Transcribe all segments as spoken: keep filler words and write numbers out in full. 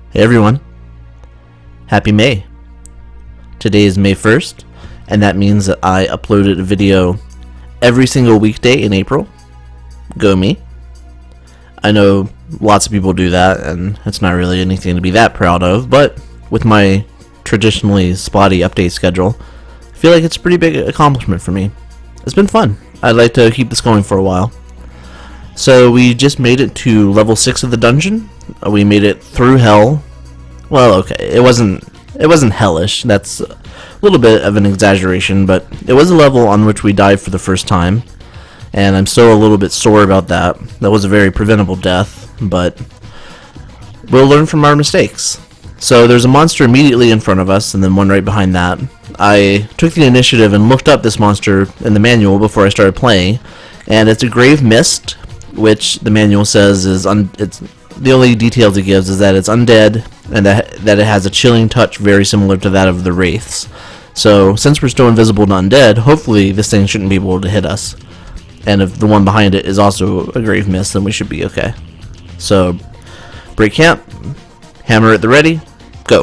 Hey everyone, happy May. Today is May first, and that means that I uploaded a video every single weekday in April. Go me. I know lots of people do that, and it's not really anything to be that proud of, but with my traditionally spotty update schedule, I feel like it's a pretty big accomplishment for me. It's been fun. I'd like to keep this going for a while. So we just made it to level six of the dungeon. We made it through hell. Well, okay, it wasn't it wasn't hellish. That's a little bit of an exaggeration, but it was a level on which we died for the first time, and I'm still a little bit sore about that. That was a very preventable death, but we'll learn from our mistakes. So there's a monster immediately in front of us, and then one right behind that. I took the initiative and looked up this monster in the manual before I started playing, and it's a grave mist, which the manual says is un it's the only details it gives is that it's undead and that that it has a chilling touch very similar to that of the wraiths. So since we're still invisible to undead, hopefully this thing shouldn't be able to hit us. And if the one behind it is also a grave mist, then we should be okay. So break camp, hammer at the ready, go.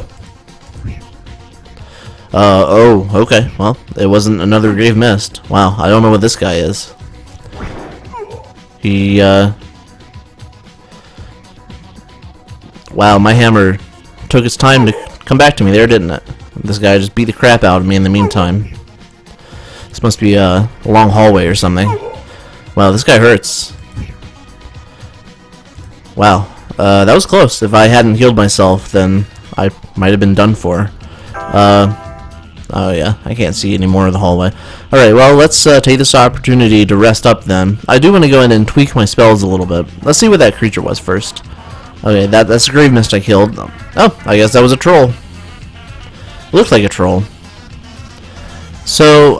Uh oh, okay. Well, it wasn't another grave mist. Wow, I don't know what this guy is. He, uh... Wow, my hammer took its time to come back to me there, didn't it? This guy just beat the crap out of me in the meantime. This must be a long hallway or something. Wow, this guy hurts. Wow, uh, that was close. If I hadn't healed myself, then I might have been done for. Uh... Oh yeah, I can't see any more of the hallway. Alright, well, let's uh, take this opportunity to rest up then. I do want to go in and tweak my spells a little bit. Let's see what that creature was first. Okay, that, that's a grave mist I killed. Oh, I guess that was a troll. It looked like a troll. So,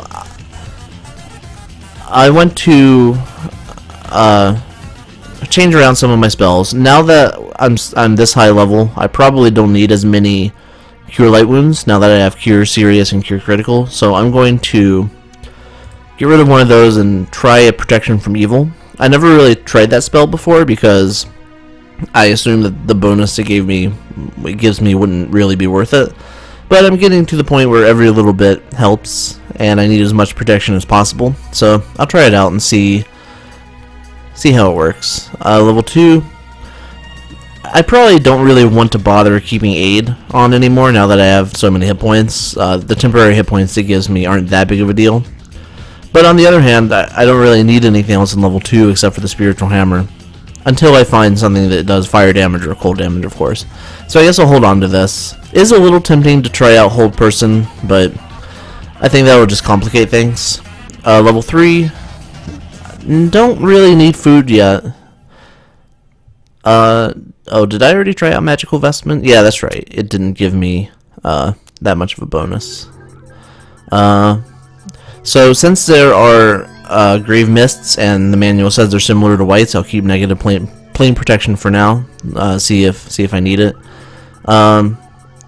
I went to uh, change around some of my spells. Now that I'm, I'm this high level, I probably don't need as many Cure Light Wounds now that I have Cure Serious and Cure Critical, so I'm going to get rid of one of those and try a Protection from Evil. I never really tried that spell before because I assumed that the bonus it gave me, it gives me wouldn't really be worth it, but I'm getting to the point where every little bit helps and I need as much protection as possible, so I'll try it out and see see how it works. Uh, level two, I probably don't really want to bother keeping aid on anymore now that I have so many hit points. Uh, the temporary hit points it gives me aren't that big of a deal. But on the other hand, I, I don't really need anything else in level two except for the spiritual hammer. Until I find something that does fire damage or cold damage, of course. So I guess I'll hold on to this. It is a little tempting to try out hold person, but I think that will just complicate things. Uh, level three, don't really need food yet. Uh... Oh, did I already try out Magical Vestment? Yeah, that's right. It didn't give me uh, that much of a bonus. Uh, so since there are uh, Grave Mists and the manual says they're similar to Whites, I'll keep negative plane, plane protection for now. Uh, see if see if I need it. Um,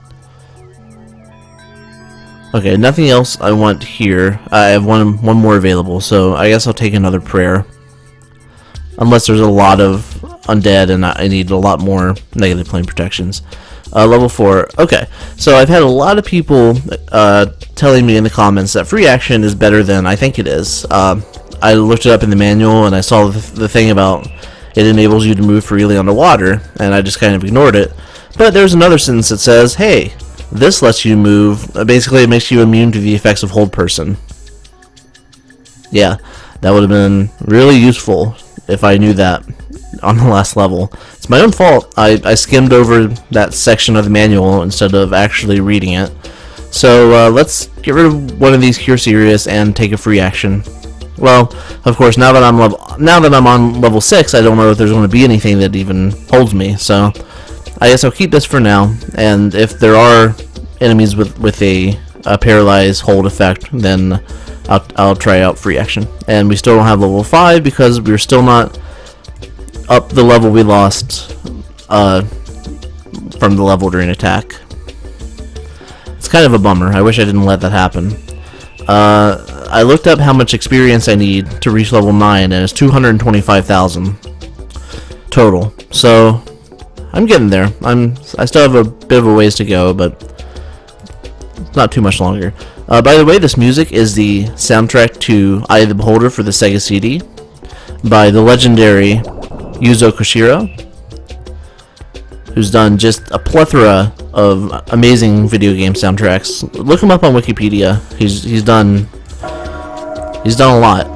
okay, nothing else I want here. I have one one more available, so I guess I'll take another prayer. Unless there's a lot of undead and I need a lot more negative plane protections. Uh, level four. Okay, so I've had a lot of people uh, telling me in the comments that free action is better than I think it is. Uh, I looked it up in the manual and I saw the, the thing about it enables you to move freely underwater, and I just kind of ignored it. But there's another sentence that says, hey, this lets you move. Uh, basically, it makes you immune to the effects of hold person. Yeah, that would have been really useful if I knew that on the last level. It's my own fault. I, I skimmed over that section of the manual instead of actually reading it. So uh, let's get rid of one of these Cure Serious and take a free action. Well, of course, now that I'm level, now that I'm on level six, I don't know if there's going to be anything that even holds me. So I guess I'll keep this for now. And if there are enemies with with a, a paralyzed hold effect, then I'll, I'll try out free action. And we still don't have level five because we're still not up the level we lost uh, from the level during attack. It's kind of a bummer. I wish I didn't let that happen. Uh, I looked up how much experience I need to reach level nine, and it's two hundred twenty-five thousand total. So I'm getting there. I'm I still have a bit of a ways to go, but it's not too much longer. Uh, by the way, this music is the soundtrack to Eye of the Beholder for the Sega C D by the legendary Yuzo Koshiro, who's done just a plethora of amazing video game soundtracks. Look him up on Wikipedia. He's he's done he's done a lot.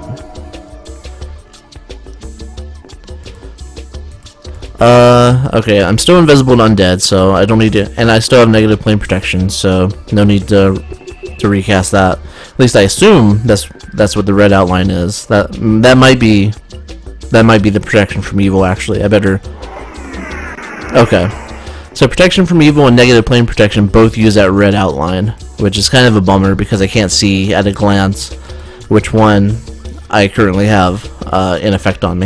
Uh, okay, I'm still invisible to undead, so I don't need to, and I still have negative plane protection, so no need to to recast that. At least I assume that's that's what the red outline is. That that might be that might be the protection from evil. Actually, I better. Okay, so protection from evil and negative plane protection both use that red outline, which is kind of a bummer because I can't see at a glance which one I currently have uh, in effect on me.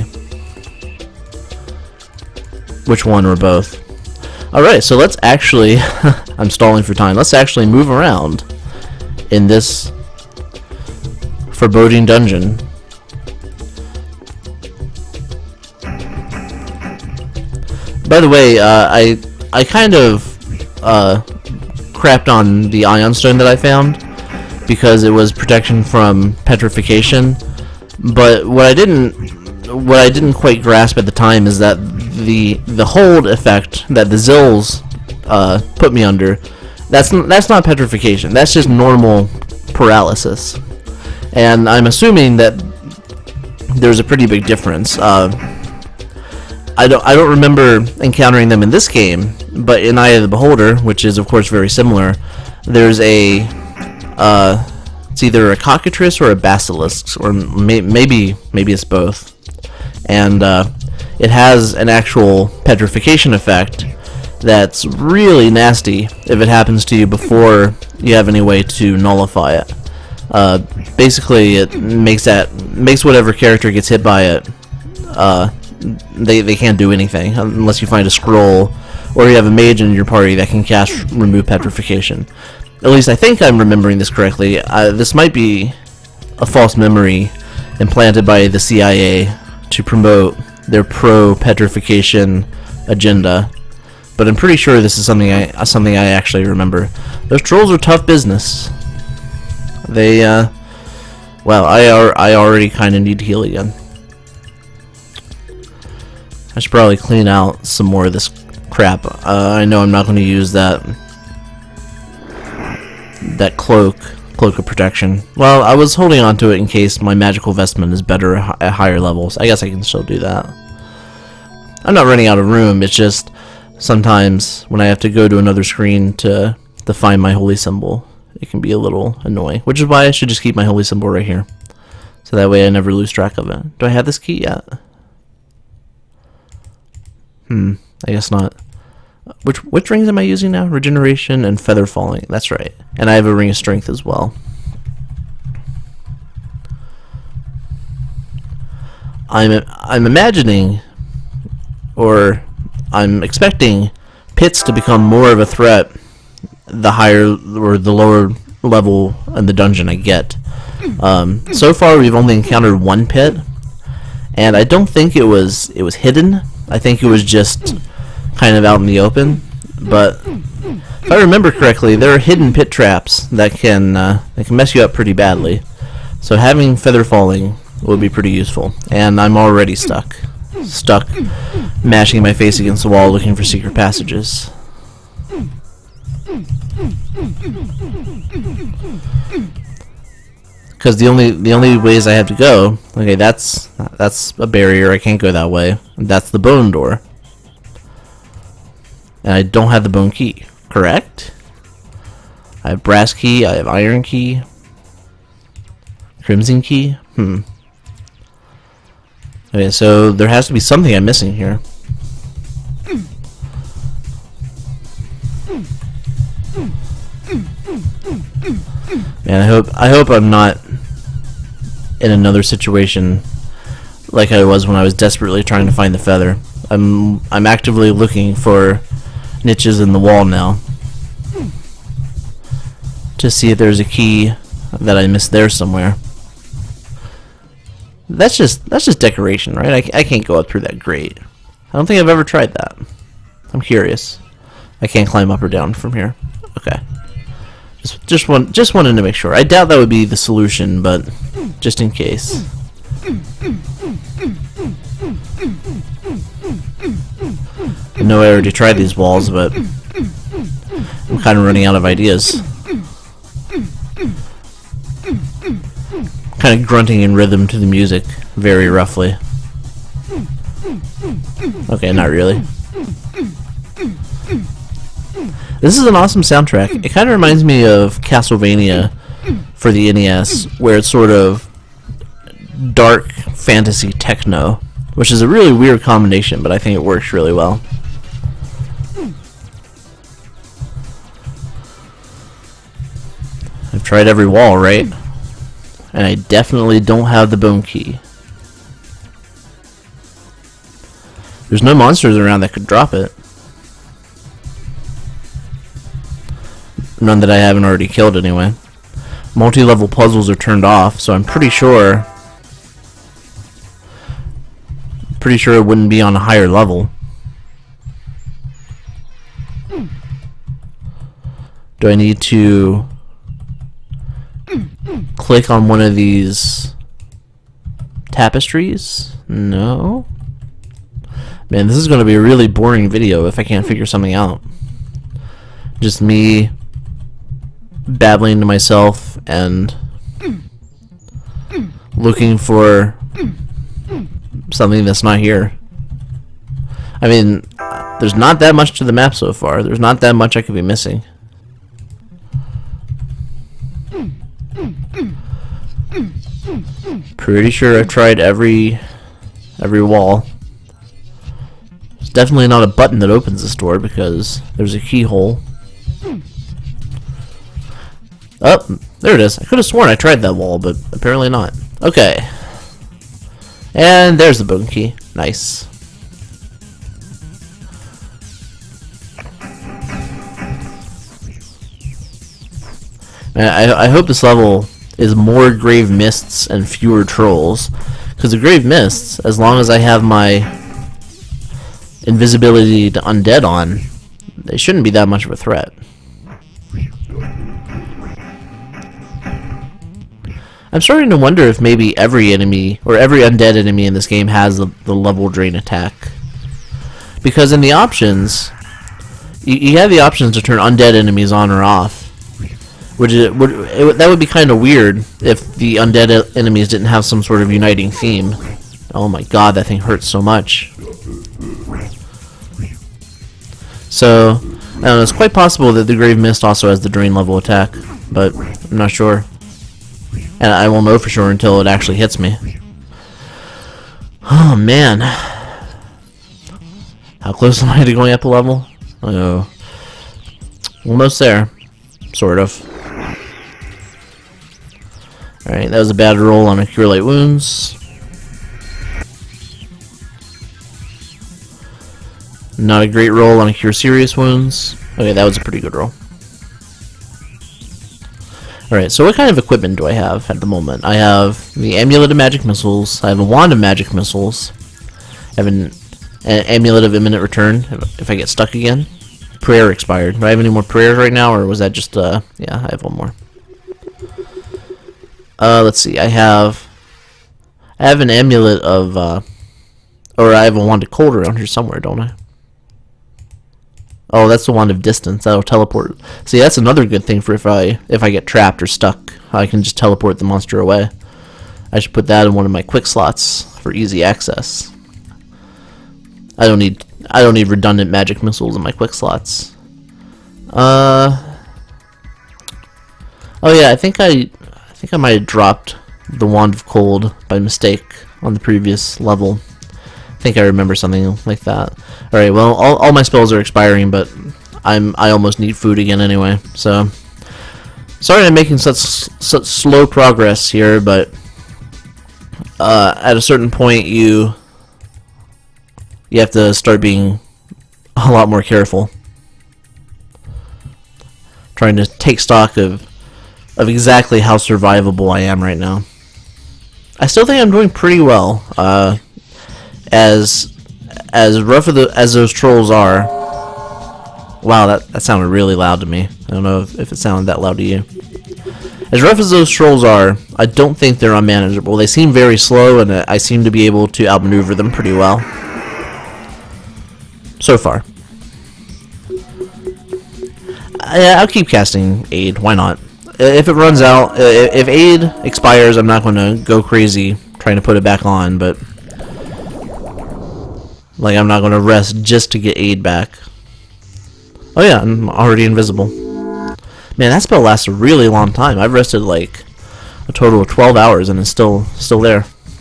Which one or both. Alright, so let's actually, I'm stalling for time, let's actually move around in this foreboding dungeon. By the way, uh, I I kind of uh, crapped on the ion stone that I found because it was protection from petrification, but what I didn't what I didn't quite grasp at the time is that the the hold effect that the Zills uh, put me under, that's n that's not petrification. That's just normal paralysis, and I'm assuming that there's a pretty big difference. Uh, I don't I don't remember encountering them in this game, but in Eye of the Beholder, which is of course very similar, there's a uh, it's either a cockatrice or a basilisk, or may maybe maybe it's both. And uh, it has an actual petrification effect that's really nasty if it happens to you before you have any way to nullify it. Uh, basically, it makes that makes whatever character gets hit by it, uh, they they can't do anything unless you find a scroll or you have a mage in your party that can cast remove petrification. At least I think I'm remembering this correctly. Uh, this might be a false memory implanted by the C I A to promote their pro-petrification agenda, but I'm pretty sure this is something I something I actually remember. Those trolls are tough business. They, uh, well, I are I already kind of need to heal again. I should probably clean out some more of this crap. Uh, I know I'm not going to use that that cloak. Cloak of protection. Well, I was holding on to it in case my magical vestment is better at higher levels. I guess I can still do that. I'm not running out of room, it's just sometimes when I have to go to another screen to, to find my holy symbol, it can be a little annoying. Which is why I should just keep my holy symbol right here. So that way I never lose track of it. Do I have this key yet? Hmm, I guess not. Which which rings am I using now? Regeneration and Feather Falling. That's right. And I have a Ring of Strength as well. I'm I'm imagining, or I'm expecting, pits to become more of a threat the higher or the lower level in the dungeon I get. Um, so far we've only encountered one pit, and I don't think it was it was hidden. I think it was just kind of out in the open, but if I remember correctly, there are hidden pit traps that can uh, that can mess you up pretty badly. So having Feather Falling would be pretty useful, and I'm already stuck, stuck, mashing my face against the wall looking for secret passages. Because the only the only ways I have to go, okay, that's that's a barrier. I can't go that way. That's the bone door. And I don't have the bone key, correct? I have brass key, I have iron key, crimson key. Hmm. Okay, so there has to be something I'm missing here. Man, I hope I hope I'm not in another situation like I was when I was desperately trying to find the feather. I'm I'm actively looking for niches in the wall now to see if there's a key that I missed there somewhere. That's just that's just decoration, right? I, I can't go up through that grate. I don't think I've ever tried that. I'm curious. I can't climb up or down from here. Okay. Just, just, want, just wanted to make sure. I doubt that would be the solution, but just in case. I know I already tried these walls, but I'm kind of running out of ideas. Kind of grunting in rhythm to the music, very roughly. Okay, not really. This is an awesome soundtrack. It kind of reminds me of Castlevania for the N E S, where it's sort of dark fantasy techno, which is a really weird combination, but I think it works really well. I've tried every wall, right? And I definitely don't have the bone key. There's no monsters around that could drop it. None that I haven't already killed anyway. Multi-level puzzles are turned off, so I'm pretty sure pretty sure it wouldn't be on a higher level. Do I need to click on one of these tapestries? No. Man, this is going to be a really boring video if I can't figure something out. Just me babbling to myself and looking for something that's not here. I mean, there's not that much to the map so far. There's not that much I could be missing. Pretty sure I've tried every every wall. There's definitely not a button that opens this door because there's a keyhole. Oh, there it is. I could have sworn I tried that wall, but apparently not. Okay. And there's the bone key. Nice. Man, I, I hope this level is more grave mists and fewer trolls. Because the grave mists, as long as I have my invisibility to undead on, they shouldn't be that much of a threat. I'm starting to wonder if maybe every enemy, or every undead enemy in this game has the, the level drain attack. Because in the options, you, you have the options to turn undead enemies on or off. Which is, would, it, that would be kind of weird if the undead enemies didn't have some sort of uniting theme. Oh my god, that thing hurts so much. So, I don't know, it's quite possible that the Grave Mist also has the drain level attack, but I'm not sure. And I won't know for sure until it actually hits me. Oh man. How close am I to going up a level? Oh. Almost there. Sort of. Alright, that was a bad roll on a Cure Light Wounds. Not a great roll on a Cure Serious Wounds. Okay, that was a pretty good roll. Alright, so what kind of equipment do I have at the moment? I have the Amulet of Magic Missiles, I have a Wand of Magic Missiles, I have an, an Amulet of Imminent Return, if I get stuck again. Prayer expired. Do I have any more prayers right now, or was that just, uh, yeah, I have one more. Uh, let's see, I have, I have an Amulet of, uh, or I have a Wand of Cold around here somewhere, don't I? Oh, that's the Wand of Distance. That'll teleport. See, that's another good thing for if I if I get trapped or stuck. I can just teleport the monster away. I should put that in one of my quick slots for easy access. I don't need I don't need redundant magic missiles in my quick slots. Uh. Oh yeah, I think I I think I might have dropped the Wand of Cold by mistake on the previous level. I think I remember something like that. Alright, well, all, all my spells are expiring, but I'm I almost need food again anyway, so sorry I'm making such such slow progress here, but uh, at a certain point you you have to start being a lot more careful, trying to take stock of of exactly how survivable I am right now. I still think I'm doing pretty well. Uh, As as rough of the, as those trolls are, Wow, that, that sounded really loud to me. I don't know if, if it sounded that loud to you. As rough as those trolls are, I don't think they're unmanageable. They seem very slow, and I seem to be able to outmaneuver them pretty well. So far. I, I'll keep casting Aid. Why not? If it runs out, if Aid expires, I'm not going to go crazy trying to put it back on, but like I'm not going to rest just to get Aid back. Oh yeah, I'm already invisible. Man, that spell lasts a really long time. I've rested like a total of twelve hours and it's still still there.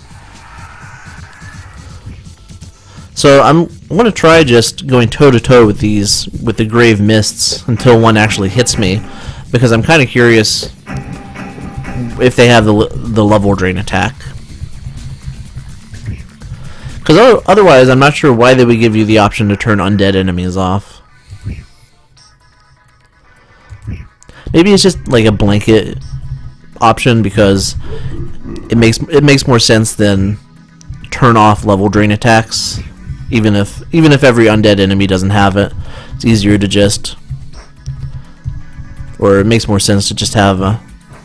So I'm going to try just going toe to toe with these with the Grave Mists until one actually hits me, because I'm kind of curious if they have the the level drain attack. Because otherwise, I'm not sure why they would give you the option to turn undead enemies off. Maybe it's just like a blanket option because it makes it makes more sense than turn off level drain attacks. Even if even if every undead enemy doesn't have it, it's easier to just, or it makes more sense to just have a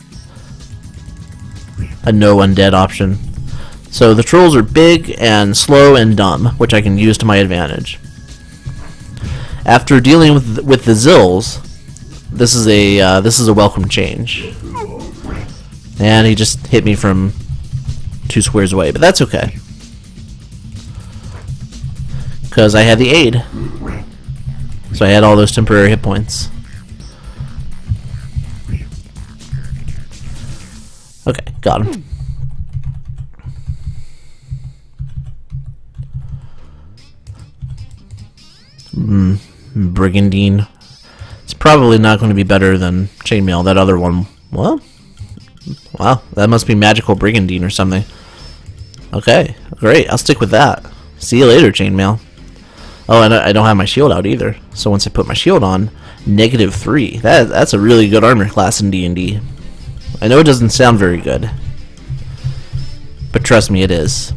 a no undead option. So the trolls are big and slow and dumb, which I can use to my advantage. After dealing with with the Zills, this is a uh, this is a welcome change. And he just hit me from two squares away, but that's okay, because I had the Aid, so I had all those temporary hit points. Okay, got him. Mm, Brigandine. It's probably not going to be better than Chainmail. That other one, well, wow, that must be Magical Brigandine or something. Okay, great. I'll stick with that. See you later, Chainmail. Oh, and I don't have my shield out either. So once I put my shield on, negative three. That that's a really good armor class in D and D. I know it doesn't sound very good, but trust me, it is.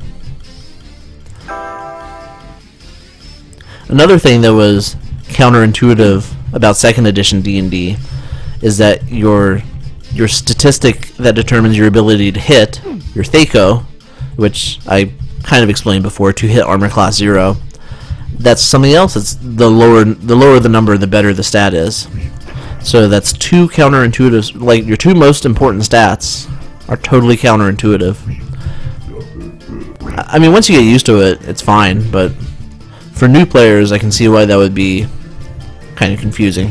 Another thing that was counterintuitive about second edition D and D is that your your statistic that determines your ability to hit, your Thaco, which I kind of explained before, to hit armor class zero, that's something else. It's the lower the lower the number, the better the stat is. So that's two counterintuitive, like your two most important stats are totally counterintuitive. I mean, once you get used to it, it's fine, but for new players, I can see why that would be kind of confusing.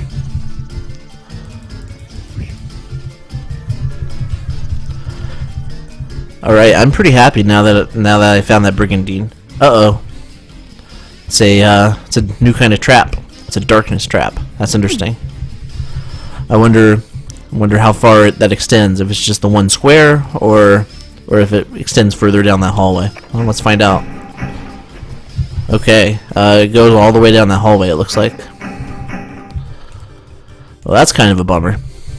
All right, I'm pretty happy now that now that I found that Brigandine. Uh oh, it's a uh, it's a new kind of trap. It's a darkness trap. That's interesting. I wonder wonder how far it, that extends. If it's just the one square, or or if it extends further down that hallway. Well, let's find out. Okay, uh, it goes all the way down that hallway, it looks like. Well, that's kind of a bummer.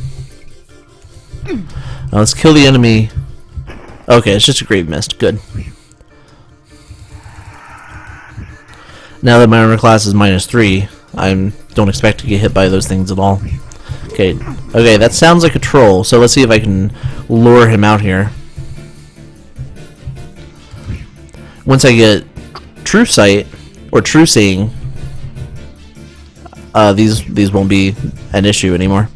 Now let's kill the enemy. Okay, it's just a Grave Mist. Good. Now that my armor class is minus three, I don't expect to get hit by those things at all. Okay, okay, that sounds like a troll, so let's see if I can lure him out here. Once I get True Sight or True Seeing, uh, these these won't be an issue anymore.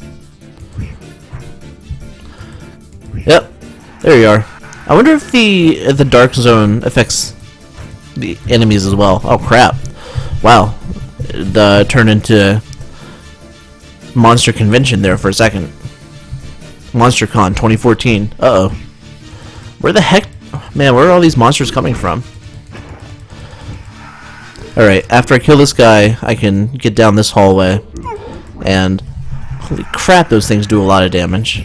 Yep, there you are. I wonder if the if the Dark Zone affects the enemies as well. Oh crap! Wow, the turned into Monster Convention there for a second. MonsterCon twenty fourteen. Uh oh. Where the heck, man? Where are all these monsters coming from? Alright, after I kill this guy, I can get down this hallway, and holy crap, those things do a lot of damage.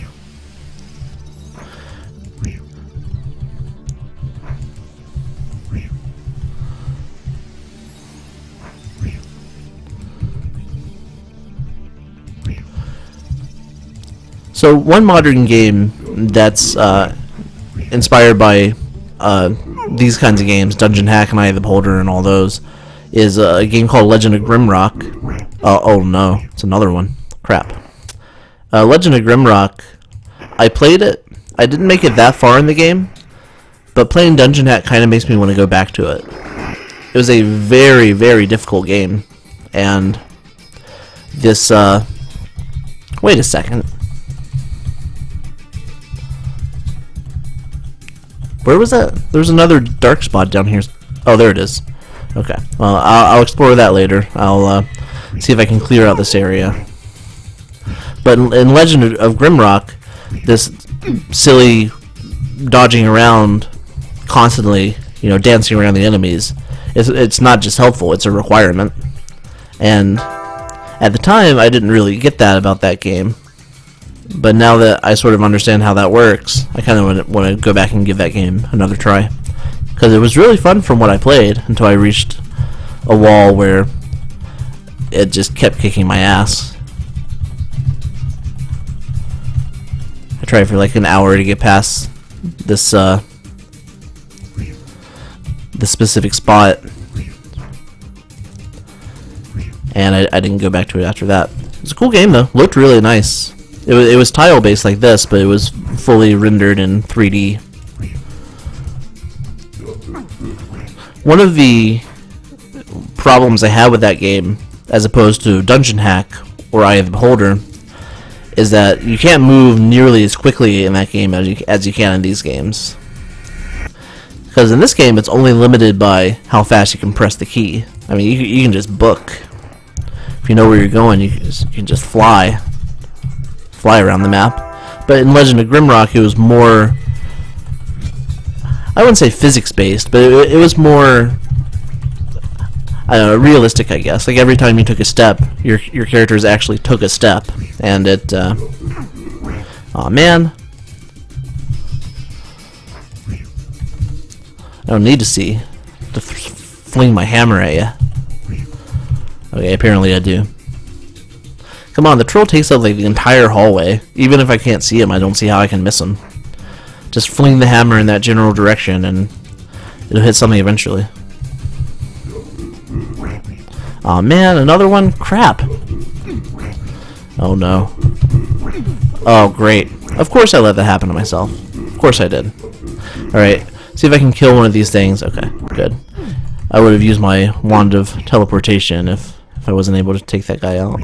So one modern game that's uh, inspired by uh, these kinds of games, Dungeon Hack and Eye of the Beholder and all those, is a game called Legend of Grimrock. Oh, oh no, it's another one. Crap. Uh, Legend of Grimrock. I played it. I didn't make it that far in the game, but playing Dungeon Hack kind of makes me want to go back to it. It was a very, very difficult game, and this, uh... wait a second. Where was that? There's another dark spot down here. Oh, there it is. Okay. Well, I'll, I'll explore that later. I'll uh, see if I can clear out this area. But in, in Legend of Grimrock, this silly dodging around constantly, you know, dancing around the enemies, it's, it's not just helpful, it's a requirement. And at the time, I didn't really get that about that game. But now that I sort of understand how that works, I kind of want to go back and give that game another try. Because it was really fun from what I played until I reached a wall where it just kept kicking my ass. I tried for like an hour to get past this, uh, this specific spot. And I, I didn't go back to it after that. It was a cool game though. Looked really nice. It was, it was tile based like this, but it was fully rendered in three D. One of the problems I had with that game, as opposed to Dungeon Hack or Eye of the Beholder, is that you can't move nearly as quickly in that game as you, as you can in these games. Because in this game, it's only limited by how fast you can press the key. I mean, you, you can just book. If you know where you're going, you can just, you can just fly. Fly around the map. But in Legend of Grimrock, it was more, I wouldn't say physics based, but it, it was more, I don't know, realistic, I guess. Like every time you took a step, your your characters actually took a step, and it, uh, aw man, I don't need to see to th fling my hammer at you. Okay, apparently I do. Come on, the troll takes up like the entire hallway. Even if I can't see him, I don't see how I can miss him. Just fling the hammer in that general direction and it'll hit something eventually. Aw man, another one? Crap. Oh no. Oh great. Of course I let that happen to myself. Of course I did. Alright, see if I can kill one of these things. Okay, good. I would have used my wand of teleportation if, if I wasn't able to take that guy out.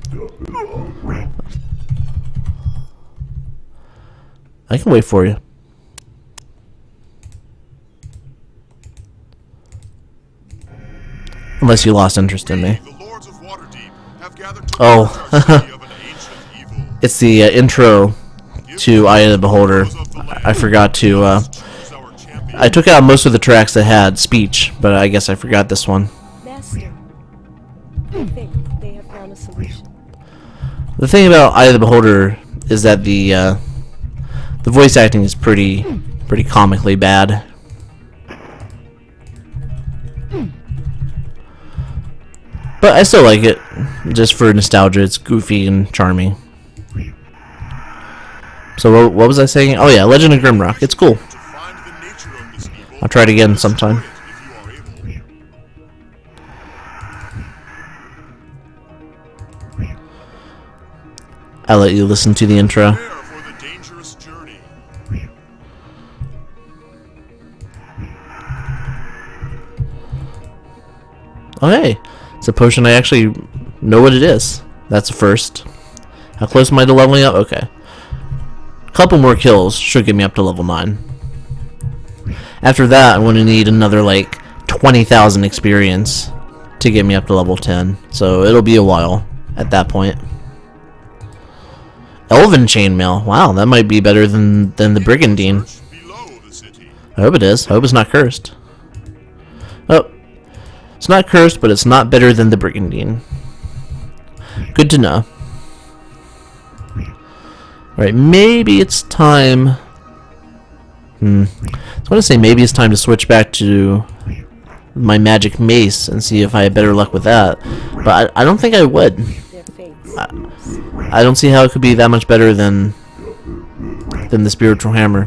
I can wait for you. Unless you lost interest in me. Oh, it's the uh, intro to Eye of the Beholder. I forgot to, uh, I took out most of the tracks that had speech, but I guess I forgot this one. Master, I think they have found a solution. The thing about Eye of the Beholder is that the, uh, the voice acting is pretty, pretty comically bad. But I still like it, just for nostalgia. It's goofy and charming. So what, what was I saying? Oh yeah, Legend of Grimrock. It's cool. I'll try it again sometime. I'll let you listen to the intro. Oh hey, it's a potion I actually know what it is. That's a first. How close am I to leveling up? Okay. A couple more kills should get me up to level nine. After that, I'm going to need another like twenty thousand experience to get me up to level ten. So it'll be a while at that point. Elven chainmail. Wow, that might be better than, than the Brigandine. I hope it is. I hope it's not cursed. Oh. It's not cursed, but it's not better than the Brigandine. Good to know. Alright, maybe it's time... Hmm. I was going to say maybe it's time to switch back to my magic mace and see if I have better luck with that. But I, I don't think I would. I, I don't see how it could be that much better than than the spiritual hammer.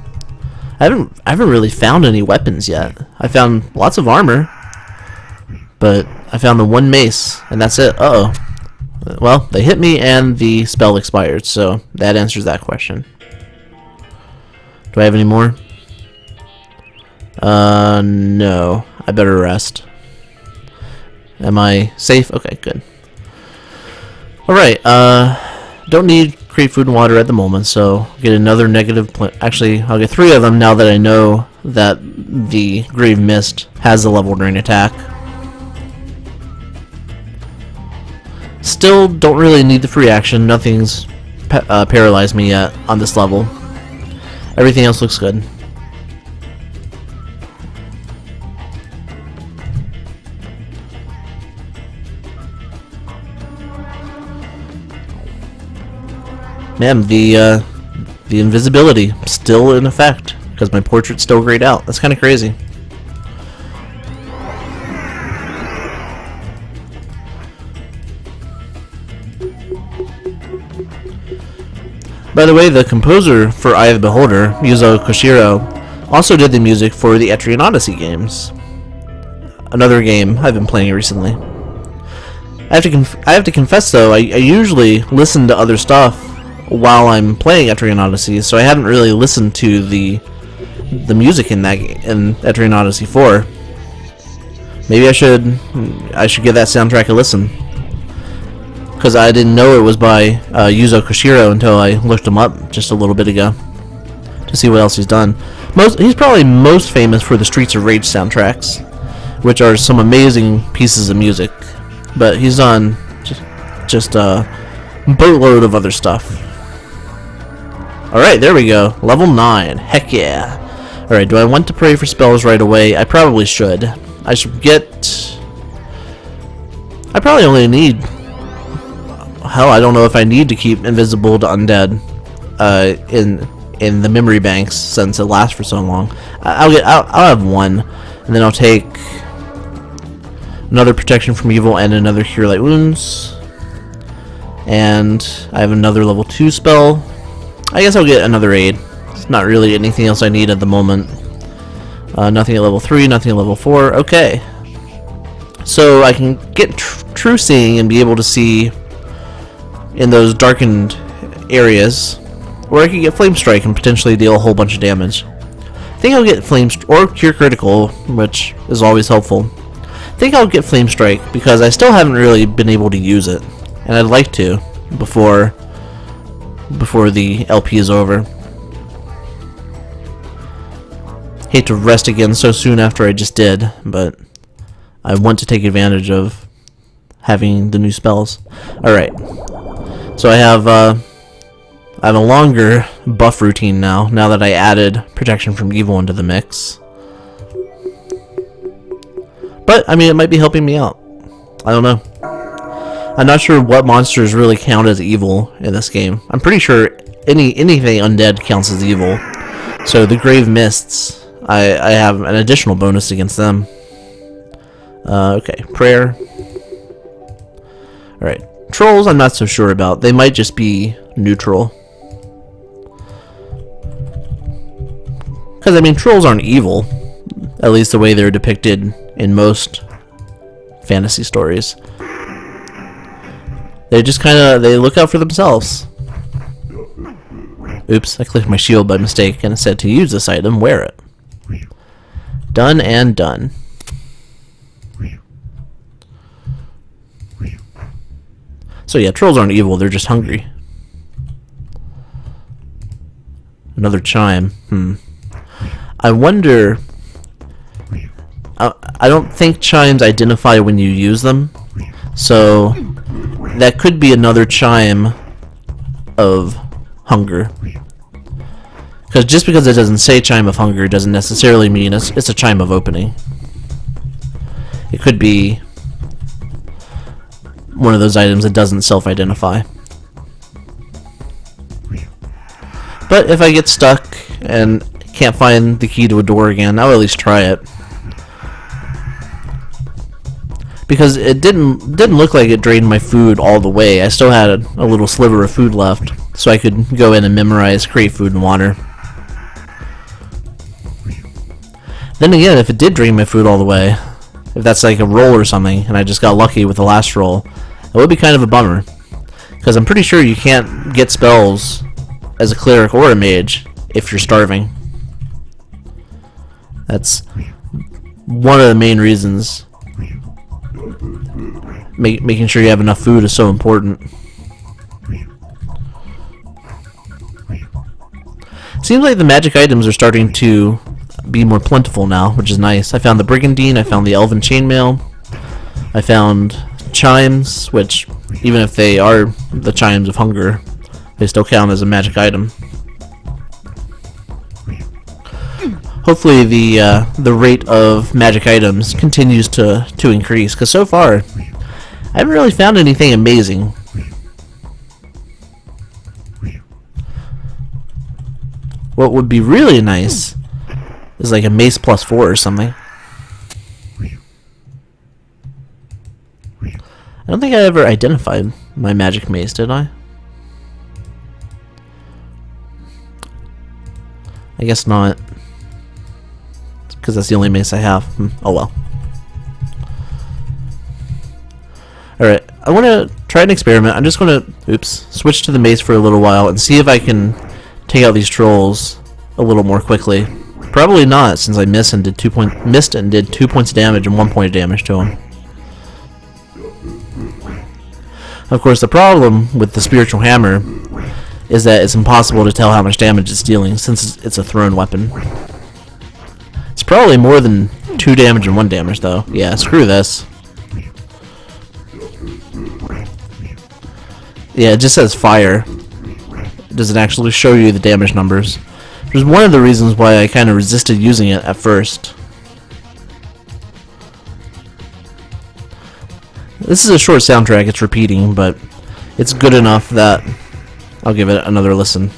I haven't I haven't really found any weapons yet. I found lots of armor. But I found the one mace, and that's it. Uh oh. Well, they hit me and the spell expired, so that answers that question. Do I have any more? Uh, no. I better rest. Am I safe? Okay, good. Alright, uh, don't need create food and water at the moment, so get another negative pl- actually, I'll get three of them now that I know that the Grave Mist has a level drain attack. Still don't really need the free action. Nothing's pa uh, paralyzed me yet on this level. Everything else looks good. Man, the uh, the invisibility still in effect because my portrait's still grayed out. That's kind of crazy. By the way, the composer for Eye of the Beholder, Yuzo Koshiro, also did the music for the Etrian Odyssey games. Another game I've been playing recently. I have to conf I have to confess though, I, I usually listen to other stuff while I'm playing Etrian Odyssey, so I hadn't really listened to the the music in that in Etrian Odyssey four. Maybe I should I should give that soundtrack a listen, because I didn't know it was by uh, Yuzo Koshiro until I looked him up just a little bit ago to see what else he's done. Most he's probably most famous for the Streets of Rage soundtracks, which are some amazing pieces of music. But he's done just just a boatload of other stuff. Alright, there we go. Level nine. Heck yeah. Alright, do I want to pray for spells right away? I probably should. I should get... I probably only need... Hell, I don't know if I need to keep invisible to undead uh, in in the memory banks since it lasts for so long. I'll get. I'll, I'll have one, and then I'll take another protection from evil and another cure light wounds. And I have another level two spell. I guess I'll get another aid. It's not really anything else I need at the moment. Uh, nothing at level three, nothing at level four. Okay. So I can get tr true seeing and be able to see in those darkened areas, or I can get Flame Strike and potentially deal a whole bunch of damage. I think I'll get Flame St or Cure Critical, which is always helpful. I think I'll get Flame Strike because I still haven't really been able to use it, and I'd like to before before the L P is over. Hate to rest again so soon after I just did, but I want to take advantage of having the new spells. Alright. So I have uh, I have a longer buff routine now, now that I added Protection from Evil into the mix. But, I mean, it might be helping me out. I don't know. I'm not sure what monsters really count as evil in this game. I'm pretty sure any anything undead counts as evil. So the Grave Mists, I, I have an additional bonus against them. Uh, okay, prayer. Alright. Trolls, I'm not so sure about. They might just be neutral. Because, I mean, trolls aren't evil. At least the way they're depicted in most fantasy stories. They just kind of, they look out for themselves. Oops, I clicked my shield by mistake and it said to use this item, wear it. Done and done. So yeah, trolls aren't evil, they're just hungry. Another chime. Hmm. I wonder... I, I don't think chimes identify when you use them. So that could be another chime of hunger. Because just because it doesn't say chime of hunger doesn't necessarily mean it's, it's a chime of opening. It could be one of those items that doesn't self-identify. But if I get stuck and can't find the key to a door again, I'll at least try it. Because it didn't didn't look like it drained my food all the way. I still had a, a little sliver of food left, so I could go in and memorize create food and water. Then again, if it did drain my food all the way, if that's like a roll or something, and I just got lucky with the last roll, it would be kind of a bummer. Because I'm pretty sure you can't get spells as a cleric or a mage if you're starving. That's one of the main reasons. Make, making sure you have enough food is so important. Seems like the magic items are starting to be more plentiful now, which is nice. I found the Brigandine, I found the Elven Chainmail, I found chimes, which, even if they are the chimes of hunger, they still count as a magic item. Hopefully the uh, the rate of magic items continues to, to increase, because so far I haven't really found anything amazing. What would be really nice is like a mace plus four or something. I don't think I ever identified my magic mace, did I? I guess not. Because that's the only mace I have. Hmm. Oh well. Alright, I want to try an experiment. I'm just going to, oops, switch to the mace for a little while and see if I can take out these trolls a little more quickly. Probably not, since I missed and did two point missed and did two points of damage and one point of damage to him. Of course, the problem with the spiritual hammer is that it's impossible to tell how much damage it's dealing, since it's a thrown weapon. It's probably more than two damage and one damage, though. Yeah, screw this. Yeah, it just says fire. It doesn't actually show you the damage numbers. Which is one of the reasons why I kind of resisted using it at first. This is a short soundtrack, it's repeating, but it's good enough that I'll give it another listen.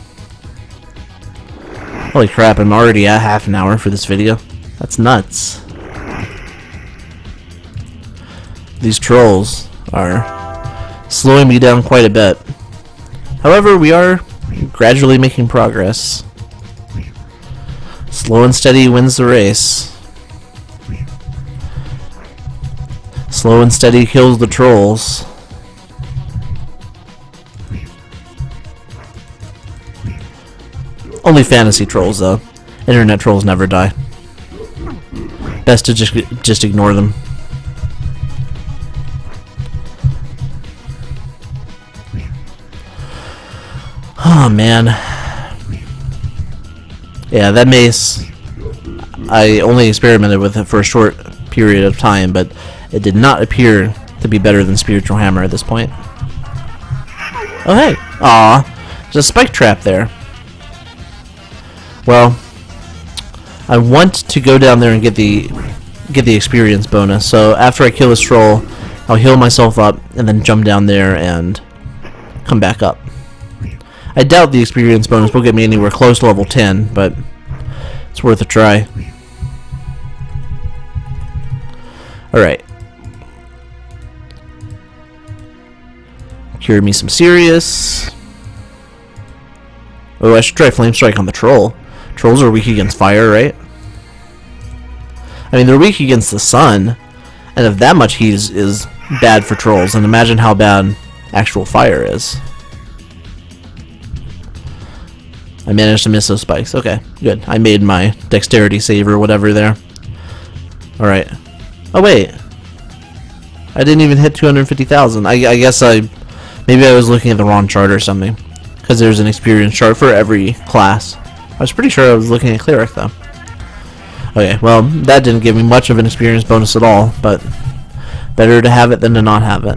Holy crap, I'm already at half an hour for this video. That's nuts. These trolls are slowing me down quite a bit. However, we are gradually making progress. Slow and steady wins the race. Slow and steady kills the trolls. Only fantasy trolls, though. Internet trolls never die. Best to just just ignore them. Oh man. Yeah, that mace, I only experimented with it for a short period of time, but it did not appear to be better than Spiritual Hammer at this point. Oh hey! Aw, there's a spike trap there. Well, I want to go down there and get the get the experience bonus, so after I kill this troll, I'll heal myself up and then jump down there and come back up. I doubt the experience bonus will get me anywhere close to level ten, but it's worth a try. Alright. Cure me some serious. Oh, I should try Flame Strike on the troll. Trolls are weak against fire, right? I mean, they're weak against the sun, and if that much heat is, is bad for trolls, then imagine how bad actual fire is. I managed to miss those spikes. Okay, good. I made my dexterity save or whatever there. Alright. Oh, wait. I didn't even hit two hundred fifty thousand. I, I guess I... Maybe I was looking at the wrong chart or something. Because there's an experience chart for every class. I was pretty sure I was looking at Cleric, though. Okay, well, that didn't give me much of an experience bonus at all, but better to have it than to not have it.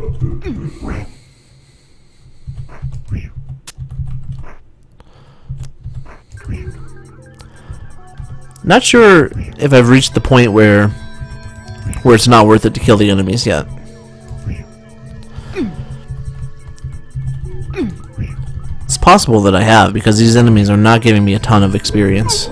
Not sure if I've reached the point where where it's not worth it to kill the enemies yet. It's possible that I have, because these enemies are not giving me a ton of experience.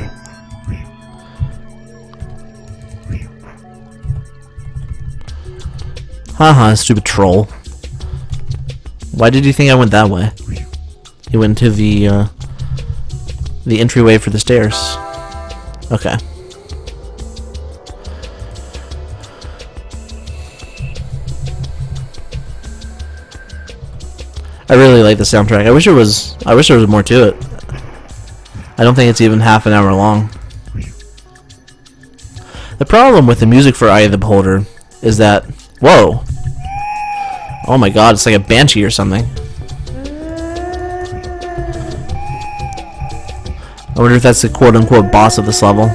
Haha, stupid troll. Why did you think I went that way? He went to the uh, the entryway for the stairs. Okay. I really like the soundtrack. I wish there was. I wish there was more to it. I don't think it's even half an hour long. The problem with the music for Eye of the Beholder is that, whoa, oh my god, it's like a banshee or something. I wonder if that's the quote-unquote boss of this level.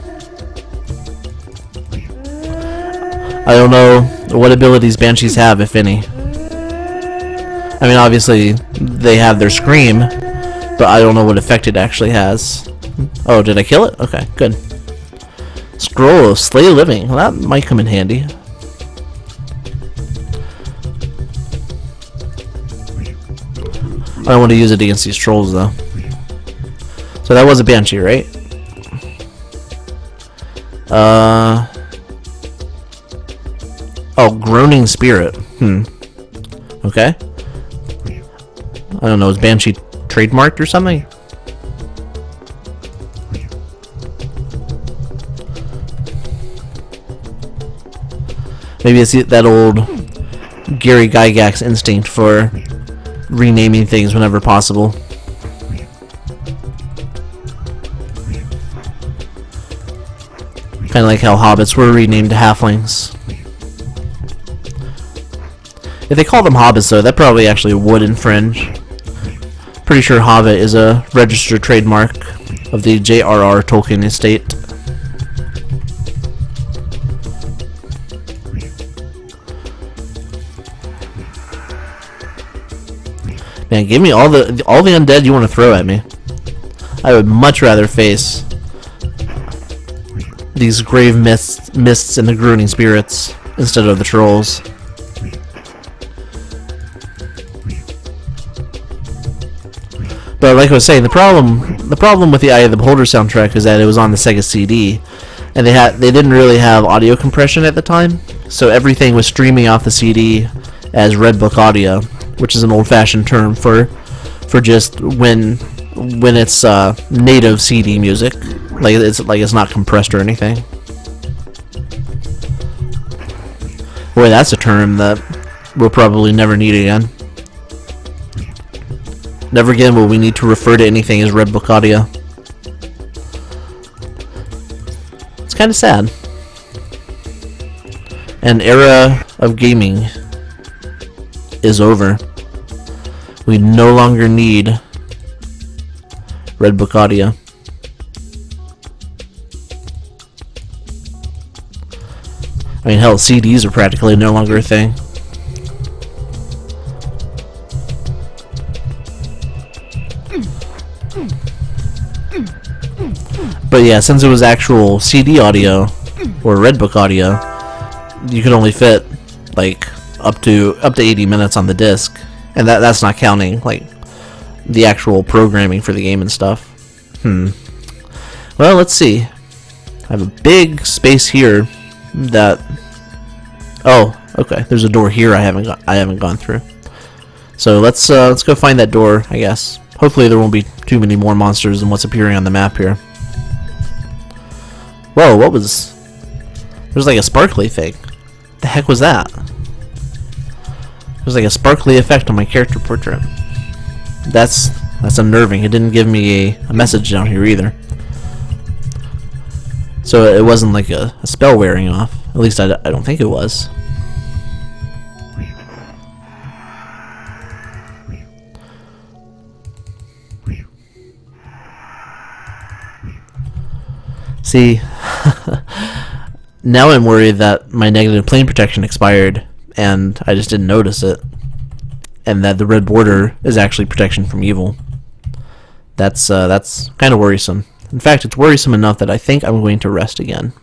I don't know what abilities banshees have, if any. I mean, obviously, they have their scream, but I don't know what effect it actually has. Oh, did I kill it? Okay, good. Scroll of Slay Living. Well, that might come in handy. I don't want to use it against these trolls, though. So that was a banshee, right? Uh... Oh, Groaning Spirit. Hmm. Okay. I don't know, is Banshee trademarked or something? Maybe it's that old Gary Gygax instinct for renaming things whenever possible. Kind of like how hobbits were renamed to halflings. If they call them hobbits, though, that probably actually would infringe. Pretty sure hobbit is a registered trademark of the J R R Tolkien estate. Man, give me all the all the undead you want to throw at me. I would much rather face these grave mists, mists and the groaning spirits instead of the trolls. But like I was saying, the problem the problem with the Eye of the Beholder soundtrack is that it was on the Sega C D, and they had they didn't really have audio compression at the time, so everything was streaming off the C D as Redbook audio, which is an old-fashioned term for for just when when it's uh, native C D music, like it's like it's not compressed or anything. Boy, that's a term that we'll probably never need again. Never again will we need to refer to anything as Redbook audio. It's kind of sad. An era of gaming is over. We no longer need Redbook audio. I mean, hell, C Ds are practically no longer a thing. But yeah, since it was actual C D audio or Redbook audio, you could only fit like up to up to eighty minutes on the disc, and that that's not counting like the actual programming for the game and stuff. Hmm. Well, let's see. I have a big space here that. Oh, okay. There's a door here I haven't got, I haven't gone through. So let's uh, let's go find that door, I guess. Hopefully there won't be too many more monsters than what's appearing on the map here. Whoa, what was... There's like a sparkly thing. The heck was that? There's like a sparkly effect on my character portrait. That's that's unnerving. It didn't give me a, a message down here either. So it wasn't like a, a spell wearing off. At least I, I don't think it was. See, now I'm worried that my negative plane protection expired and I just didn't notice it, and that the red border is actually protection from evil. That's uh, that's kind of worrisome. In fact, it's worrisome enough that I think I'm going to rest again.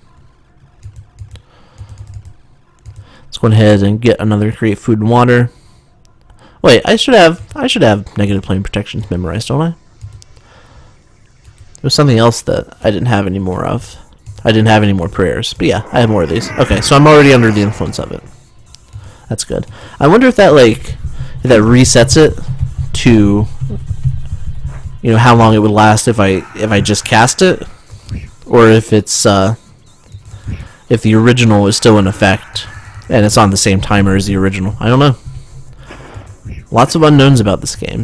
Let's go ahead and get another create food and water. Wait, I should have I should have negative plane protection memorized, don't I? There's something else that I didn't have any more of. I didn't have any more prayers. But yeah, I have more of these. Okay, so I'm already under the influence of it. That's good. I wonder if that, like, if that resets it to, you know, how long it would last if I if I just cast it, or if it's uh, if the original is still in effect and it's on the same timer as the original. I don't know. Lots of unknowns about this game.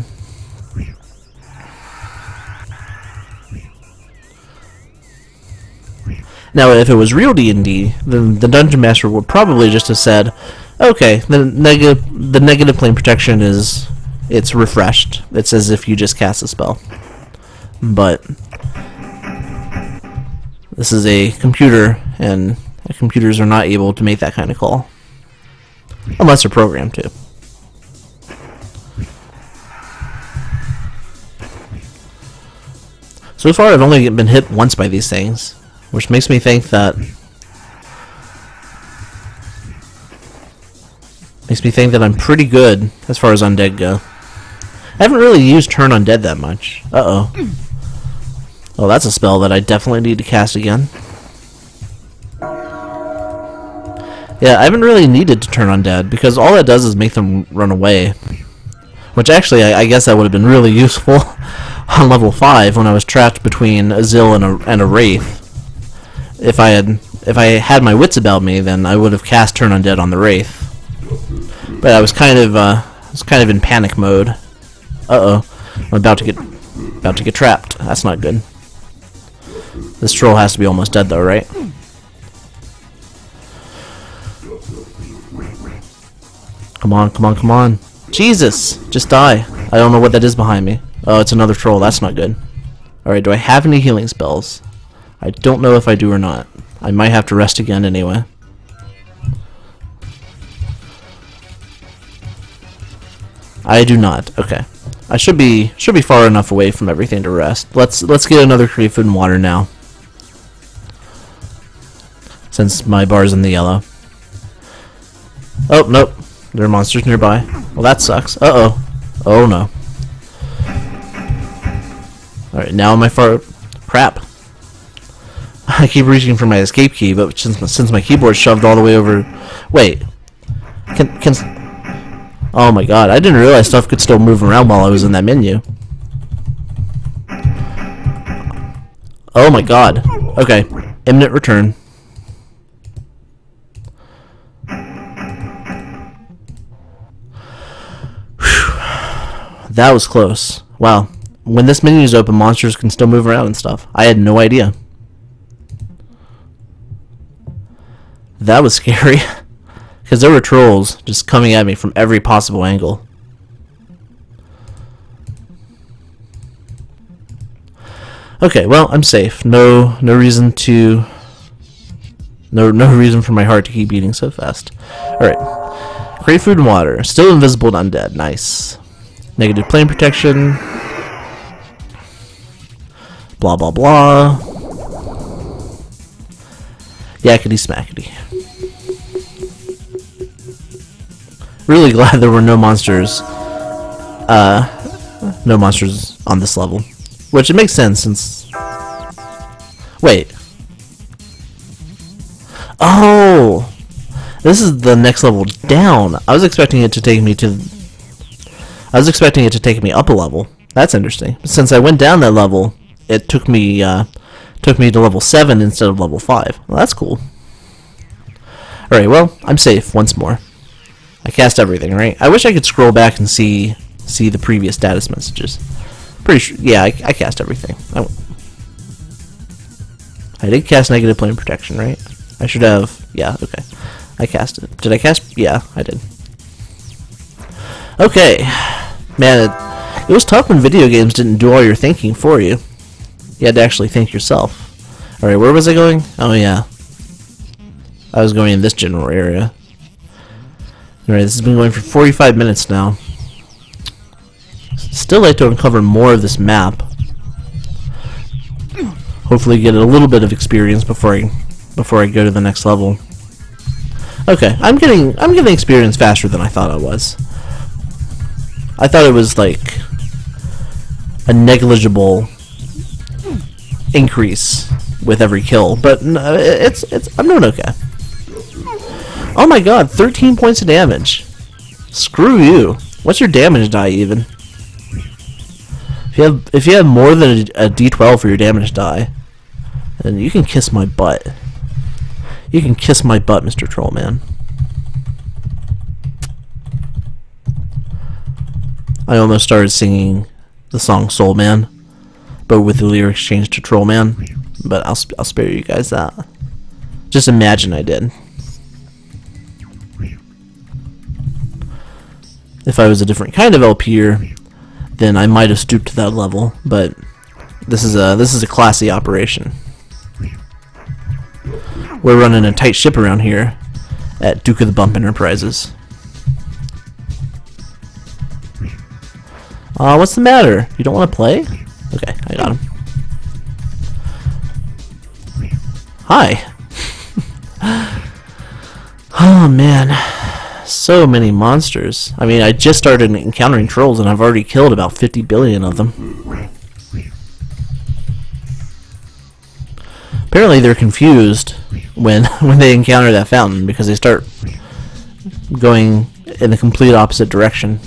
Now, if it was real D and D, then the Dungeon Master would probably just have said, okay, the negative the negative plane protection is it's refreshed. It's as if you just cast a spell. But this is a computer, and computers are not able to make that kind of call. Unless they're programmed to. So far, I've only been hit once by these things, which makes me think that makes me think that I'm pretty good as far as undead go. I haven't really used turn undead that much. Uh oh. Oh, that's a spell that I definitely need to cast again. Yeah, I haven't really needed to turn undead because all it does is make them run away. Which actually, I, I guess that would have been really useful on level five when I was trapped between a Zill and a, and a Wraith. If I had if I had my wits about me, then I would have cast turn undead on the Wraith. But I was kind of uh, I was kind of in panic mode. Uh oh, I'm about to get about to get trapped. That's not good. This troll has to be almost dead though, right? Come on, come on, come on. Jesus! Just die. I don't know what that is behind me. Oh, it's another troll. That's not good. Alright, do I have any healing spells? I don't know if I do or not. I might have to rest again anyway. I do not. Okay. I should be should be far enough away from everything to rest. Let's let's get another create food and water now. Since my bar's in the yellow. Oh, nope. There are monsters nearby. Well, that sucks. Uh-oh. Oh, no. Alright, now am I far... Crap. I keep reaching for my escape key, but since, since my keyboard's shoved all the way over... Wait. Can... can... Oh my god, I didn't realize stuff could still move around while I was in that menu. Oh my god. Okay. Imminent return. That was close. Wow. When this menu is open, monsters can still move around and stuff. I had no idea. That was scary. Because there were trolls just coming at me from every possible angle. Okay, well, I'm safe. No no reason to no no reason for my heart to keep beating so fast. Alright. Create food and water. Still invisible to undead. Nice. Negative plane protection. Blah blah blah. Yakety smackety. Really glad there were no monsters. Uh, no monsters on this level, which it makes sense since. Wait. Oh, this is the next level down. I was expecting it to take me to. I was expecting it to take me up a level. That's interesting. Since I went down that level, it took me uh, took me to level seven instead of level five. Well, that's cool. All right. Well, I'm safe once more. I cast everything, right? I wish I could scroll back and see see the previous status messages. Pretty sure. Yeah, I, I cast everything. I, I did cast negative plane protection, right? I should have. Yeah. Okay. I cast it. Did I cast? Yeah, I did. Okay. Man, it, it was tough when video games didn't do all your thinking for you. You had to actually think yourself. Alright, where was I going? Oh, yeah. I was going in this general area. Alright, this has been going for forty-five minutes now. Still like to uncover more of this map. Hopefully get a little bit of experience before I before I go to the next level. Okay, I'm getting I'm getting experience faster than I thought I was. I thought it was like a negligible increase with every kill, but no, it's it's I'm doing okay. Oh my god, thirteen points of damage. Screw you. What's your damage die even? If you have if you have more than a, a D twelve for your damage die, then you can kiss my butt. You can kiss my butt, Mister Trollman. I almost started singing the song Soul Man, but with the lyrics changed to Troll Man. But I'll, sp I'll spare you guys that. Just imagine I did. If I was a different kind of L P-er, then I might have stooped to that level. But this is a this is a classy operation. We're running a tight ship around here at Duke of the Bump Enterprises. Uh, what's the matter? You don't want to play? Okay, I got him. Hi. Oh man, so many monsters. I mean, I just started encountering trolls and I've already killed about fifty billion of them. Apparently they're confused when when they encounter that fountain because they start going in the complete opposite direction.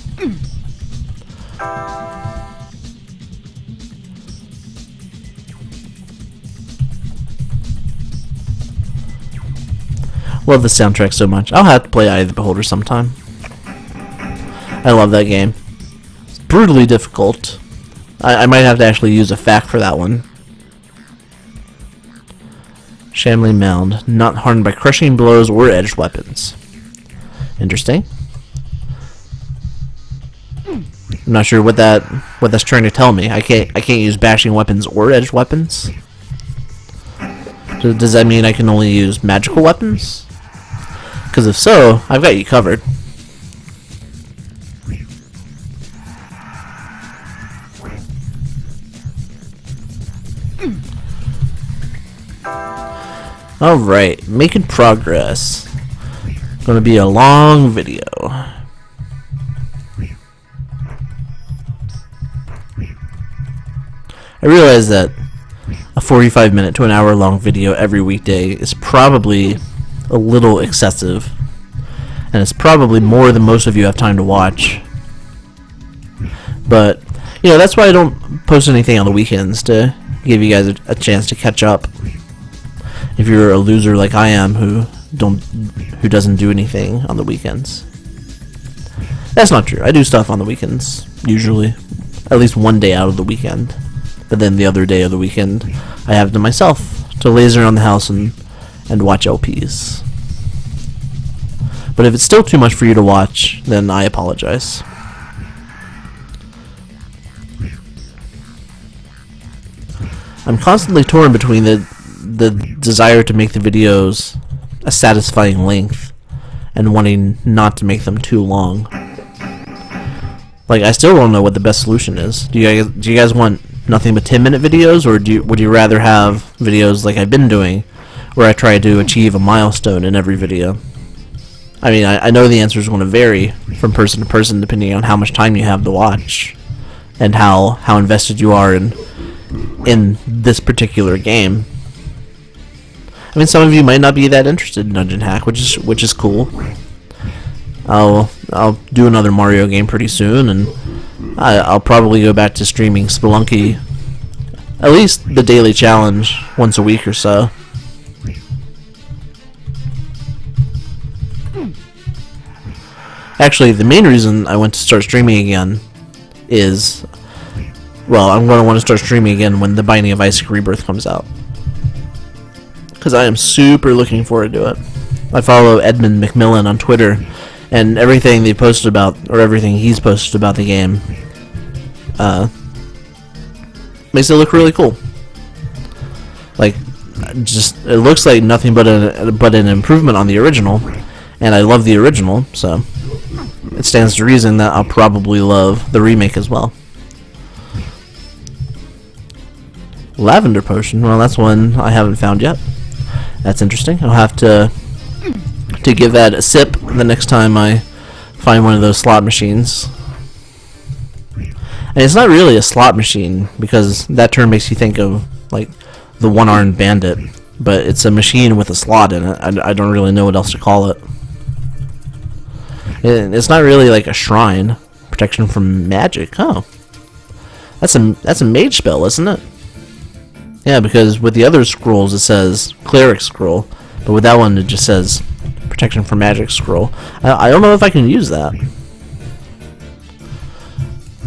Love the soundtrack so much. I'll have to play Eye of the Beholder sometime. I love that game. It's brutally difficult. I, I might have to actually use a F A Q for that one. Shamley Mound. Not harmed by crushing blows or edged weapons. Interesting. I'm not sure what that what that's trying to tell me. I can't I can't use bashing weapons or edged weapons. So does that mean I can only use magical weapons? Because if so, I've got you covered. Alright, making progress. Gonna be a long video. I realize that a forty-five minute to an hour long video every weekday is probably a little excessive, and it's probably more than most of you have time to watch. But you know, that's why I don't post anything on the weekends, to give you guys a, a chance to catch up. If you're a loser like I am, who don't who doesn't do anything on the weekends. That's not true. I do stuff on the weekends usually, at least one day out of the weekend. But then the other day of the weekend, I have to myself to laze around the house and and watch L Ps. But if it's still too much for you to watch, then I apologize. I'm constantly torn between the the desire to make the videos a satisfying length and wanting not to make them too long. Like, I still don't know what the best solution is. Do you guys do you guys want nothing but ten minute videos, or do you, would you rather have videos like I've been doing, where I try to achieve a milestone in every video? I mean, I, I know the answer is going to vary from person to person depending on how much time you have to watch and how how invested you are in in this particular game. I mean, some of you might not be that interested in Dungeon Hack, which is which is cool. I'll I'll do another Mario game pretty soon, and I, I'll probably go back to streaming Spelunky, at least the daily challenge, once a week or so. Actually, the main reason I want to start streaming again is, well, I'm going to want to start streaming again when The Binding of Isaac Rebirth comes out, because I am super looking forward to it. I follow Edmund McMillan on Twitter, and everything they posted about, or everything he's posted about the game, uh, makes it look really cool. Like, just it looks like nothing but a but an improvement on the original, and I love the original, so it stands to reason that I'll probably love the remake as well. Lavender Potion, well, that's one I haven't found yet. That's interesting. I'll have to to give that a sip the next time I find one of those slot machines. And it's not really a slot machine, because that term makes you think of like the one-armed bandit, but it's a machine with a slot in it. I, I don't really know what else to call it. it. It's not really like a shrine. Protection from magic. Oh, that's a that's a mage spell, isn't it? Yeah, because with the other scrolls it says cleric scroll, but with that one it just says protection from magic scroll. I, I don't know if I can use that.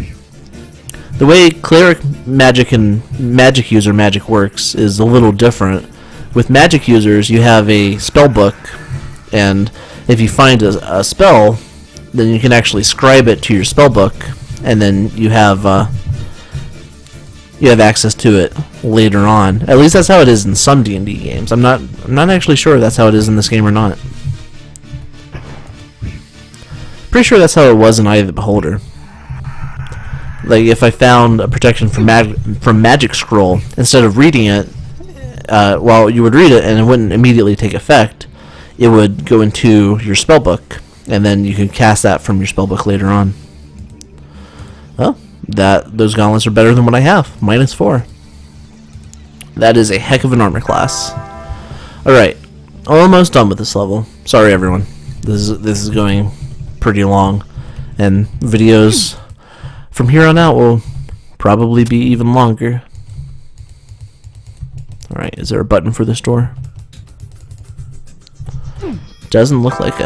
The way cleric magic and magic user magic works is a little different. With magic users, you have a spell book, and if you find a, a spell, then you can actually scribe it to your spell book, and then you have uh, you have access to it later on. At least that's how it is in some D and D games. I'm not I'm not actually sure if that's how it is in this game or not. Pretty sure that's how it was in Eye of the Beholder. Like if I found a protection from mag from magic scroll, instead of reading it, uh, well, you would read it and it wouldn't immediately take effect. It would go into your spellbook, and then you could cast that from your spellbook later on. Well, that those gauntlets are better than what I have. Minus four. That is a heck of an armor class. All right, almost done with this level. Sorry, everyone. This is this is going pretty long, and videos from here on out will probably be even longer. Alright, is there a button for this door? Doesn't look like it.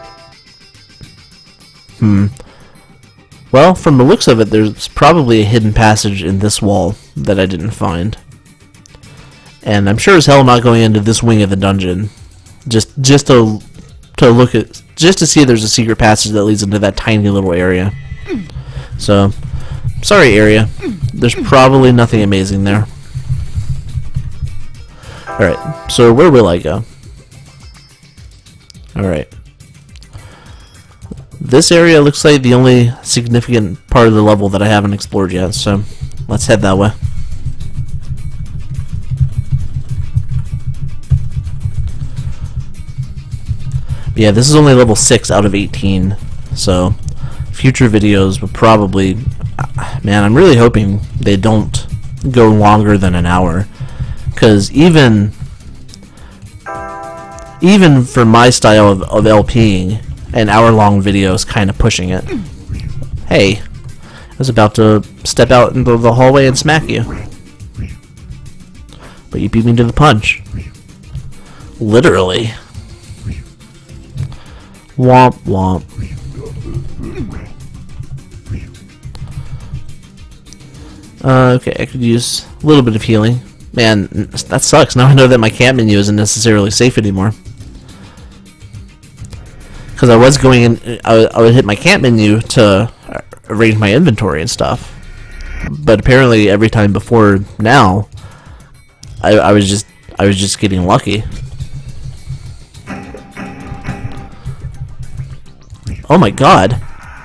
Hmm. Well, from the looks of it, there's probably a hidden passage in this wall that I didn't find. And I'm sure as hell not going into this wing of the dungeon. Just just to to look at just to see if there's a secret passage that leads into that tiny little area. So, sorry area. There's probably nothing amazing there. Alright, so where will I go? Alright. This area looks like the only significant part of the level that I haven't explored yet, so let's head that way. Yeah, this is only level six out of eighteen, so future videos will probably... Man, I'm really hoping they don't go longer than an hour, because even even for my style of, of LPing, an hour-long video is kind of pushing it. Hey, I was about to step out into the hallway and smack you, but you beat me to the punch. Literally. Womp womp. Uh, okay, I could use a little bit of healing. Man, that sucks. Now I know that my camp menu isn't necessarily safe anymore. Because I was going in, I, I would hit my camp menu to arrange my inventory and stuff. But apparently every time before now, I, I was just, I was just getting lucky. Oh my god.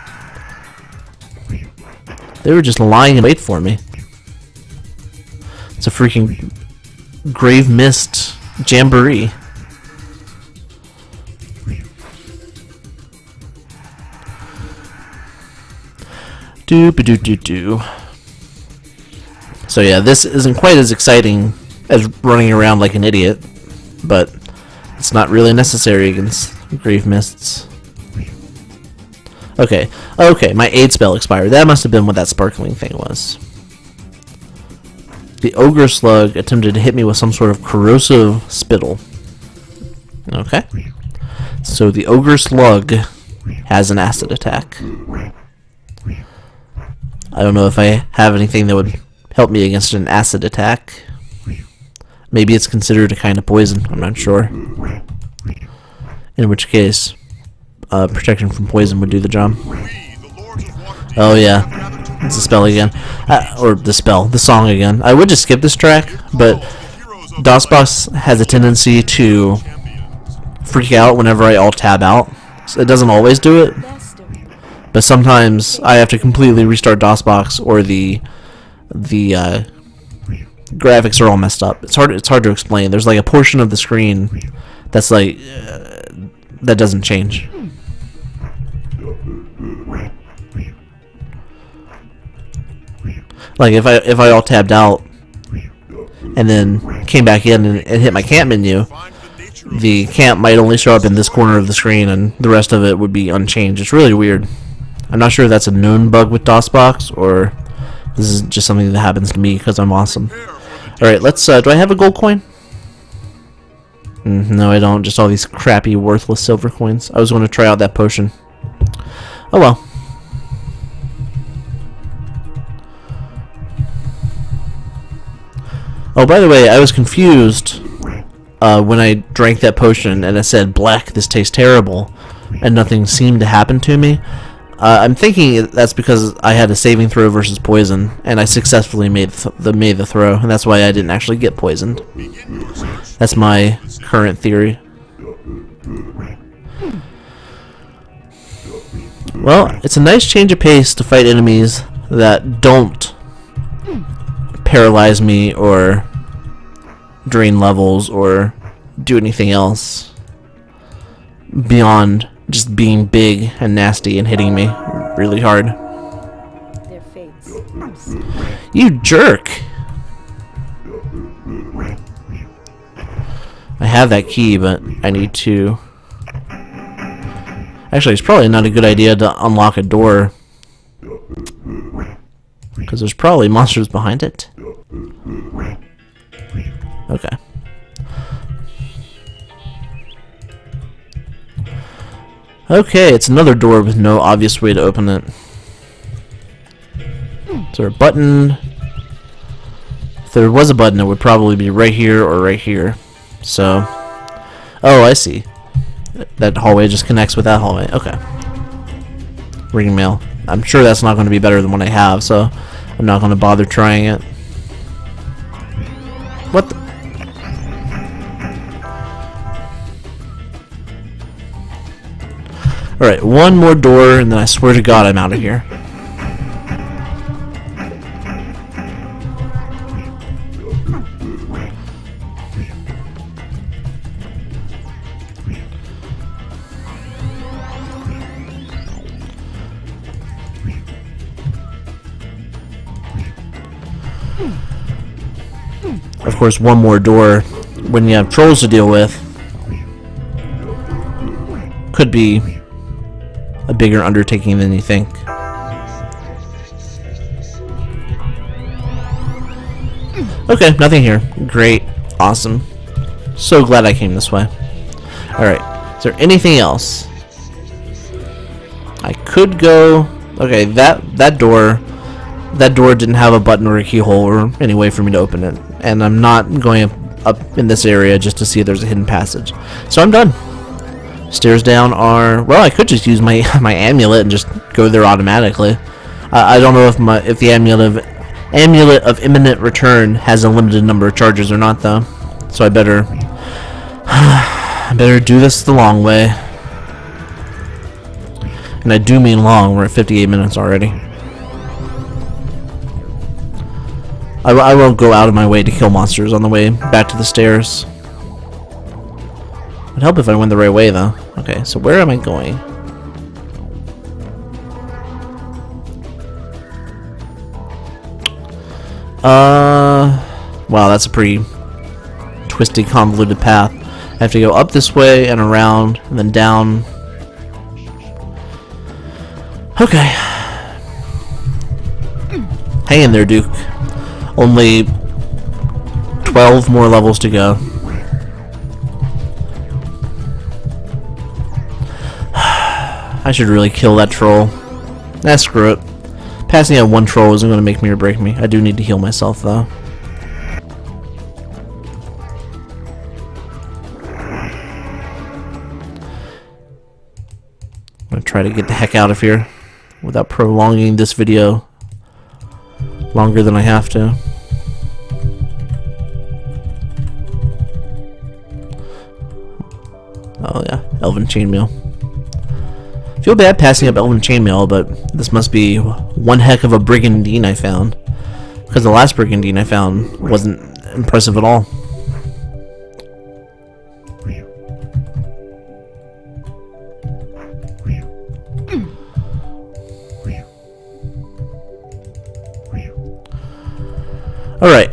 They were just lying in wait for me. It's a freaking Grave Mist Jamboree. Doo ba doo doo doo. So yeah, this isn't quite as exciting as running around like an idiot, but it's not really necessary against Grave Mists. Okay, okay, my aid spell expired. That must have been what that sparkling thing was. The ogre slug attempted to hit me with some sort of corrosive spittle. Okay. So the ogre slug has an acid attack. I don't know if I have anything that would help me against an acid attack. Maybe it's considered a kind of poison. I'm not sure. In which case, uh, protection from poison would do the job. Oh yeah. It's the spell again. Uh, or the spell. The song again. I would just skip this track, but DOSBox has a tendency to freak out whenever I alt-tab out. So it doesn't always do it, but sometimes I have to completely restart DOSBox, or the the uh, graphics are all messed up. It's hard. It's hard to explain. There's like a portion of the screen that's like uh, that doesn't change. Like if I if I all tabbed out and then came back in and, and hit my camp menu, the camp might only show up in this corner of the screen and the rest of it would be unchanged. It's really weird. I'm not sure if that's a known bug with DOSBox or this is just something that happens to me because I'm awesome. Alright, let's, uh, do I have a gold coin? Mm, no, I don't. Just all these crappy, worthless silver coins. I was going to try out that potion. Oh well. Oh, by the way, I was confused uh, when I drank that potion and it said, "Black, this tastes terrible," and nothing seemed to happen to me. Uh, I'm thinking that's because I had a saving throw versus poison, and I successfully made th the made the throw, and that's why I didn't actually get poisoned. That's my current theory. Well, it's a nice change of pace to fight enemies that don't paralyze me or drain levels or do anything else beyond just being big and nasty and hitting me really hard. Their fates. You jerk! I have that key, but I need to... Actually, it's probably not a good idea to unlock a door, because there's probably monsters behind it. Okay. Okay, it's another door with no obvious way to open it. Is there a button? If there was a button, it would probably be right here or right here. So, oh, I see. That hallway just connects with that hallway. Okay. Ring mail. I'm sure that's not going to be better than what I have, so I'm not going to bother trying it. What the? Alright, one more door, and then I swear to God I'm out of here. Of course, one more door when you have trolls to deal with could be a bigger undertaking than you think. Okay, nothing here. Great. Awesome. So glad I came this way. Alright, is there anything else? I could go... Okay, that, that door... That door didn't have a button or a keyhole or any way for me to open it. And I'm not going up in this area just to see if there's a hidden passage. So I'm done. Stairs down are... Well, I could just use my my amulet and just go there automatically. Uh, I don't know if my if the amulet of, amulet of imminent return has a limited number of charges or not, though. So I better... I better do this the long way. And I do mean long. We're at fifty-eight minutes already. I, I won't go out of my way to kill monsters on the way back to the stairs. It'd help if I went the right way, though. Okay, so where am I going? Uh, wow, that's a pretty twisty, convoluted path. I have to go up this way and around, and then down. Okay. Hang in there, Duke. Only twelve more levels to go. I should really kill that troll. Nah, screw it. Passing out one troll isn't going to make me or break me. I do need to heal myself, though. I'm going to try to get the heck out of here without prolonging this video longer than I have to. Oh yeah, Elven Chainmail. Feel bad passing up Elven Chainmail, but this must be one heck of a brigandine I found. Because the last brigandine I found wasn't impressive at all. Alright.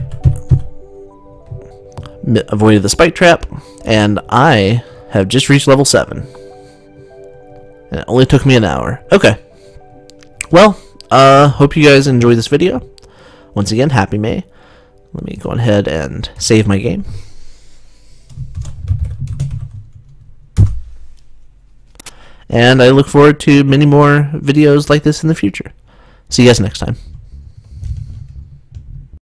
Avoided the spike trap, and I have just reached level seven. And it only took me an hour. Okay. Well, uh, hope you guys enjoyed this video. Once again, happy May. Let me go ahead and save my game. And I look forward to many more videos like this in the future. See you guys next time.